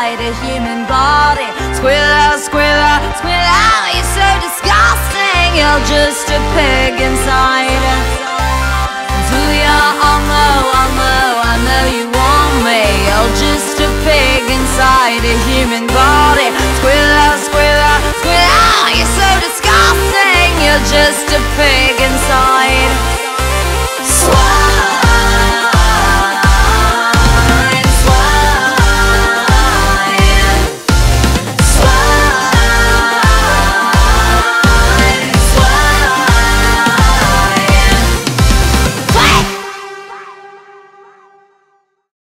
inside a human body. Squirrel, squirrel, squirrel, you're so disgusting. You're just a pig inside. Do ya? Oh no, oh no, I know you want me. You're just a pig inside a human body. Squirrel, squirrel, squirrel, you're so disgusting. You're just a pig inside.